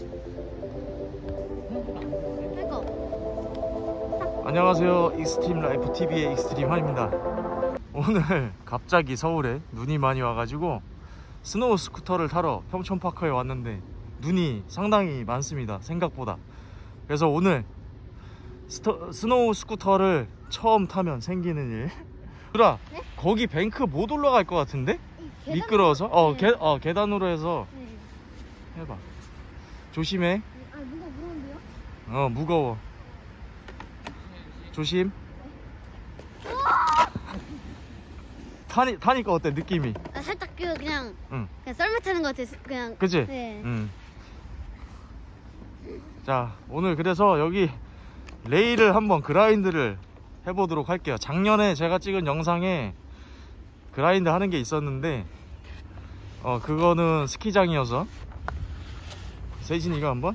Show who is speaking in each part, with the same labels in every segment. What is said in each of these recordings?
Speaker 1: 안녕하세요. 익스트림 라이프 TV의 익스트림 한입니다. 오늘 갑자기 서울에 눈이 많이 와가지고 스노우 스쿠터를 타러 평촌파크에 왔는데 눈이 상당히 많습니다, 생각보다. 그래서 오늘 스노우 스쿠터를 처음 타면 생기는 일. 유라, 네? 거기 뱅크 못 올라갈 것 같은데? 미끄러워서? 네. 계단으로 해서. 네. 해봐. 조심해.
Speaker 2: 아, 누가 무거운데요?
Speaker 1: 무거워. 조심. 타니까 어때, 느낌이?
Speaker 2: 아, 살짝 그냥 썰매 타는 것 같아. 그냥.
Speaker 1: 그치?
Speaker 2: 네.
Speaker 1: 자, 오늘 그래서 여기 레일을 한번 그라인드를 해보도록 할게요. 작년에 제가 찍은 영상에 그라인드 하는 게 있었는데 그거는 스키장이어서. 세진이가 한번?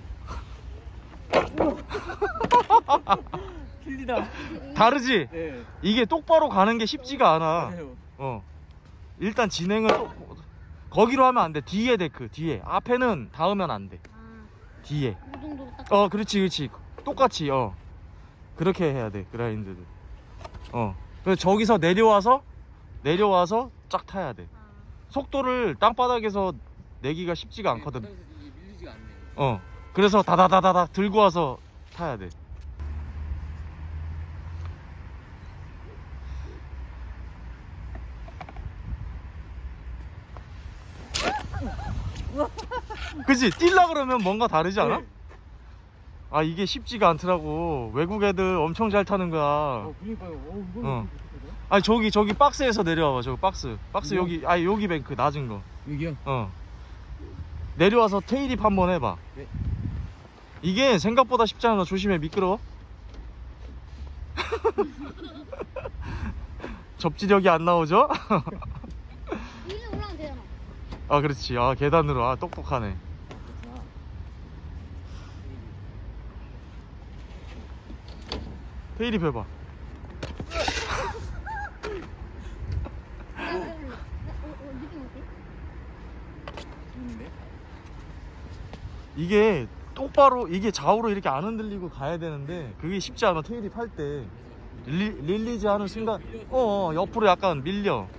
Speaker 3: 틀리다.
Speaker 1: 다르지?
Speaker 3: 네.
Speaker 1: 이게 똑바로 가는 게 쉽지가 않아.
Speaker 3: 맞아요.
Speaker 1: 일단 진행을 거기로 하면 안 돼. 뒤에 데크, 뒤에. 앞에는 닿으면 안 돼. 뒤에.
Speaker 2: 이 정도로 딱.
Speaker 1: 그렇지. 똑같이. 그렇게 해야 돼, 그라인드를. 그래서 저기서 내려와서 쫙 타야 돼. 속도를 땅바닥에서 내기가 쉽지가 않거든.
Speaker 3: 밀리지가 않네.
Speaker 1: 그래서 다다다다닥 들고 와서 타야 돼. 그치? 뛸라 그러면 뭔가 다르지 않아? 네. 아, 이게 쉽지가 않더라고. 외국 애들 엄청 잘 타는 거야.
Speaker 3: 그러니까요.
Speaker 1: 아니, 저기 박스에서 내려와봐. 저기 박스 여기 뱅크 낮은 거.
Speaker 3: 여기요?
Speaker 1: 내려와서 테일입 한번 해봐.
Speaker 3: 네.
Speaker 1: 이게 생각보다 쉽지 않아. 조심해, 미끄러워. 접지력이 안 나오죠?
Speaker 2: 위로 올라가면 되잖아.
Speaker 1: 아, 그렇지. 계단으로. 똑똑하네. 테일입 해봐.
Speaker 2: 느낌 어때?
Speaker 1: 이게 똑바로, 이게 좌우로 이렇게 안 흔들리고 가야 되는데 그게 쉽지 않아. 테일입 할 때 릴리즈 하는 순간 옆으로 약간 밀려.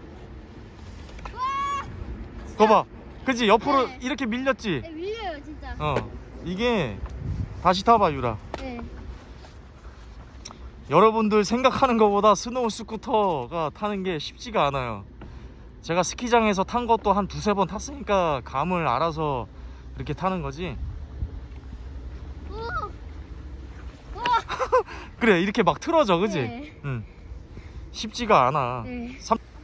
Speaker 1: 그거 봐. 그치? 옆으로. 네. 이렇게 밀렸지?
Speaker 2: 네, 밀려요 진짜.
Speaker 1: 이게 다시 타봐, 유라.
Speaker 2: 네.
Speaker 1: 여러분들 생각하는 것보다 스노우 스쿠터가 타는 게 쉽지가 않아요. 제가 스키장에서 탄 것도 한 두세 번 탔으니까 감을 알아서 그렇게 타는 거지. 그래, 이렇게 막 틀어져, 그지?
Speaker 2: 네.
Speaker 1: 쉽지가 않아.
Speaker 2: 네.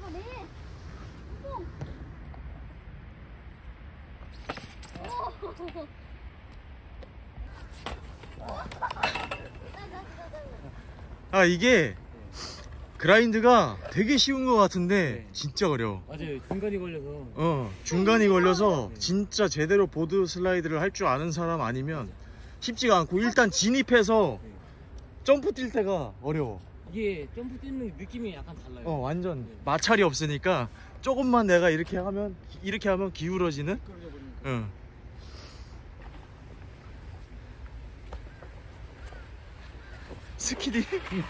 Speaker 1: 이게 그라인드가 되게 쉬운 것 같은데
Speaker 3: 네.
Speaker 1: 진짜 어려워.
Speaker 3: 맞아요. 중간이 걸려서.
Speaker 1: 중간이 걸려서 진짜 제대로 보드 슬라이드를 할 줄 아는 사람 아니면 쉽지가 않고, 일단 진입해서 점프 뛸 때가 어려워.
Speaker 3: 이게 점프 뛰는 느낌이 약간 달라요.
Speaker 1: 완전 마찰이 없으니까 조금만 내가 이렇게 하면 기울어지는. 스키디.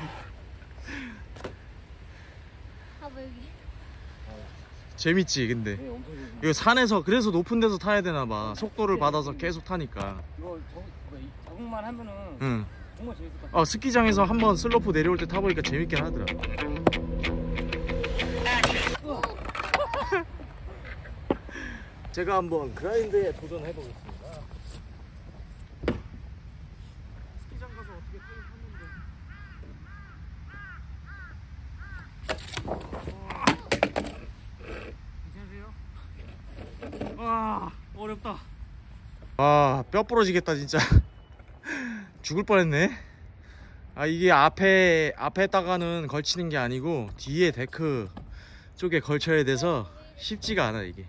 Speaker 2: 봐봐 여기.
Speaker 1: 재밌지. 근데
Speaker 3: 네, 엄청 재밌어요.
Speaker 1: 이거 산에서, 그래서 높은 데서 타야 되나봐. 속도를 받아서 계속 타니까.
Speaker 3: 이거 적응만 하면은 정말 재밌을 것 같아요.
Speaker 1: 스키장에서 한번 슬로프 내려올 때 타보니까 재밌긴 하더라. 제가 한번 그라인드에 도전해보겠습니다. 스키장 가서 어떻게 타긴 탔는데.
Speaker 3: 괜찮으세요? 어렵다.
Speaker 1: 뼈 부러지겠다 진짜. 죽을 뻔했네. 이게 앞에다가는 걸치는 게 아니고 뒤에 데크 쪽에 걸쳐야 돼서 쉽지가 않아 이게.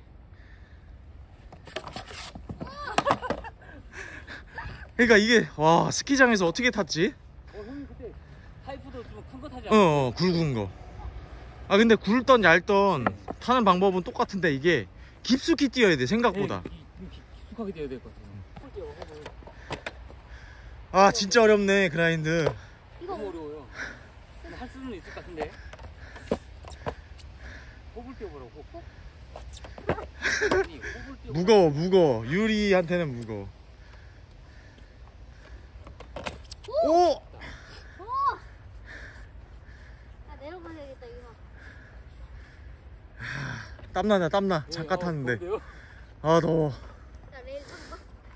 Speaker 1: 그러니까 이게 스키장에서 어떻게 탔지?
Speaker 3: 형님 그때 파이프도 좀 큰 거 타지 않았어요?
Speaker 1: 굵은 거. 근데 굵던 얇던 타는 방법은 똑같은데 이게 깊숙이 뛰어야 돼 생각보다.
Speaker 3: 네, 깊숙하게 뛰어야 될 것 같아요. 호불 뛰어 호불.
Speaker 1: 아 진짜 어렵네 그라인드.
Speaker 3: 너무 어려워요. 근데 할 수는 있을 것 같은데. 호불 뛰어보라고. 아니, 호불 뛰어.
Speaker 1: 무거워 유리한테는 무거워. 오!
Speaker 2: 오! 아 내려가야겠다 이거.
Speaker 1: 땀나냐 땀나. 잠깐 탔는데.
Speaker 3: 더운데요?
Speaker 1: 아 더워.
Speaker 2: 자 레일 타봐.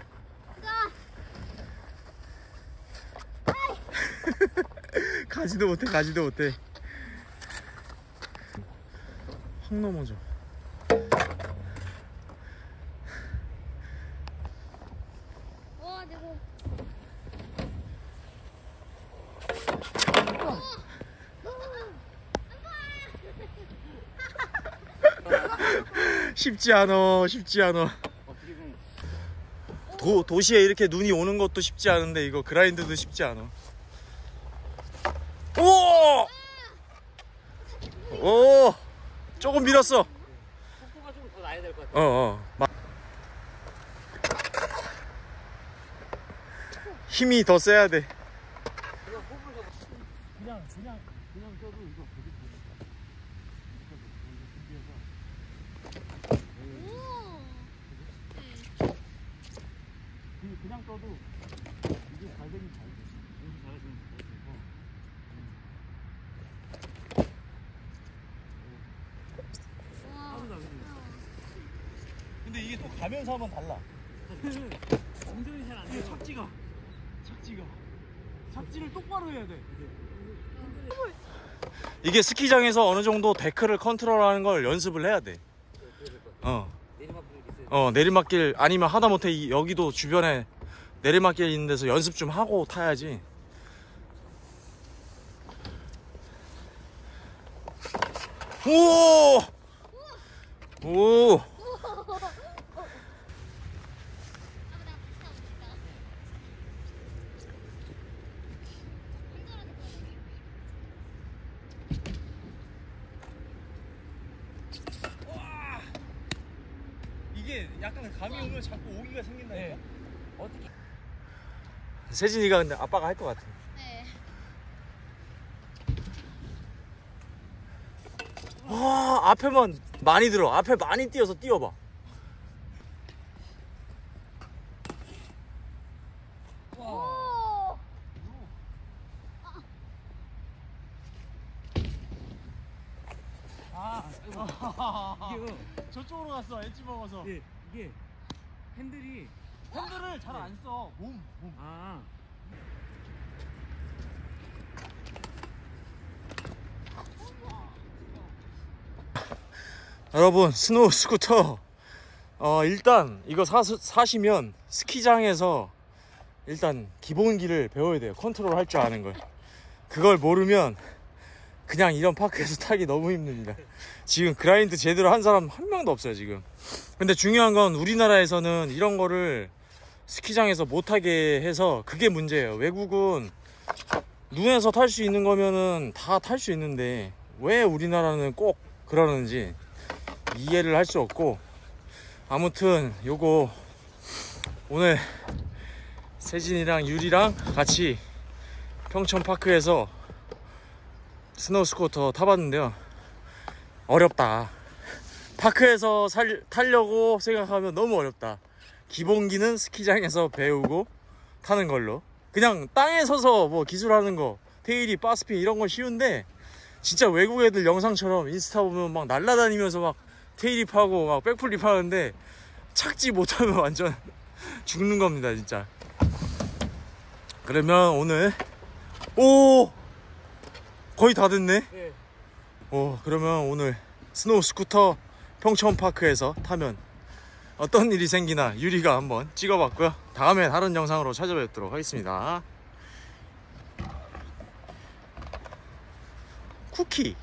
Speaker 2: 자.
Speaker 1: 가지도 못해 확 넘어져.
Speaker 2: 와 내고.
Speaker 1: 쉽지 않아.
Speaker 3: 어떻게 보면
Speaker 1: 도시에 이렇게 눈이 오는 것도 쉽지 않은데 이거 그라인드도 쉽지 않아. 오! 오! 조금 밀었어.
Speaker 3: 속도가 좀 더 나야 될 것 같아.
Speaker 1: 힘이 더 세야 돼.
Speaker 3: 그냥 껴도 이거 되게 그냥 떠도 이게 잘 되긴 잘 돼. 연습 잘하시면
Speaker 1: 근데 이게 또 가면서 하면 달라.
Speaker 3: 운전이 잘 안 돼요.
Speaker 1: 착지를 똑바로 해야 돼. 이게 스키장에서 어느 정도 데크를 컨트롤하는 걸 연습을 해야 돼. 내리막길 아니면 하다못해 여기도 주변에 내리막길 있는 데서 연습 좀 하고 타야지. 오! 오! 이게 약간 감이 오면 자꾸 오기가 생긴다니까.
Speaker 3: 어떻게?
Speaker 1: 세진이가 근데 아빠가 할 것 같아.
Speaker 2: 네.
Speaker 1: 와, 앞에만 많이 들어. 앞에 많이 뛰어서 뛰어봐.
Speaker 2: 오!
Speaker 3: 이게
Speaker 1: 저쪽으로 갔어. 엣지 먹어서.
Speaker 3: 이게 핸들이
Speaker 1: 핸들을 잘 안 써. 몸.
Speaker 3: 아
Speaker 1: 여러분, 스노우 스쿠터 일단 이거 사시면 스키장에서 일단 기본기를 배워야 돼요. 컨트롤 할 줄 아는 걸. 그걸 모르면 그냥 이런 파크에서 타기 너무 힘듭니다. 지금 그라인드 제대로 한 사람 한 명도 없어요 지금. 근데 중요한 건 우리나라에서는 이런 거를 스키장에서 못하게 해서 그게 문제예요. 외국은 눈에서 탈 수 있는 거면은 다 탈 수 있는데 왜 우리나라는 꼭 그러는지 이해를 할 수 없고, 아무튼 요거 오늘 세진이랑 유리랑 같이 평촌파크에서 스노우 스쿠터 타봤는데요. 어렵다. 파크에서 타려고 생각하면 너무 어렵다. 기본기는 스키장에서 배우고 타는 걸로. 그냥 땅에 서서 뭐 기술하는 거, 테일이, 바스핀 이런 건 쉬운데 진짜 외국 애들 영상처럼 인스타 보면 막 날아다니면서 막 테일립 하고 막 백플립 하는데 착지 못하면 완전 죽는 겁니다 진짜. 그러면 오늘 거의 다 됐네.
Speaker 3: 네.
Speaker 1: 그러면 오늘 스노우 스쿠터 평촌파크에서 타면 어떤 일이 생기나 유리가 한번 찍어봤고요. 다음에 다른 영상으로 찾아뵙도록 하겠습니다. 쿠키.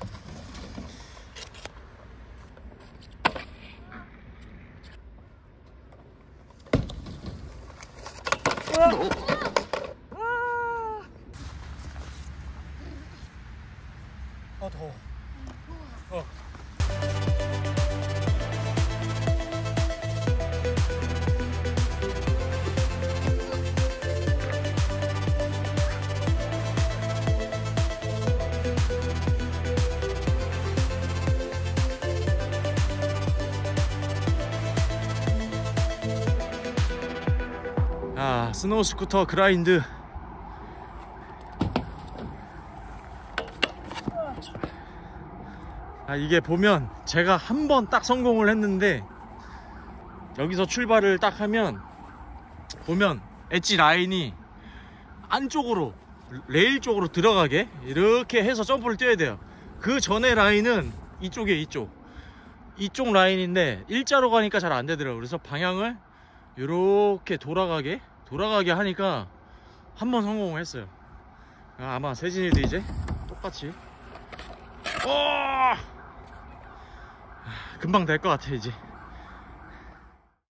Speaker 1: 더워. 아, 스노우 스쿠터 그라인드. 아, 이게 보면 제가 한 번 딱 성공을 했는데, 여기서 출발을 딱 하면 보면 엣지 라인이 안쪽으로 레일 쪽으로 들어가게 이렇게 해서 점프를 뛰어야 돼요. 그 전에 라인은 이쪽에 이쪽 라인인데 일자로 가니까 잘 안 되더라고요. 그래서 방향을 이렇게 돌아가게 하니까 한 번 성공을 했어요. 아마 세진이도 이제 똑같이 금방 될 것 같아 이제.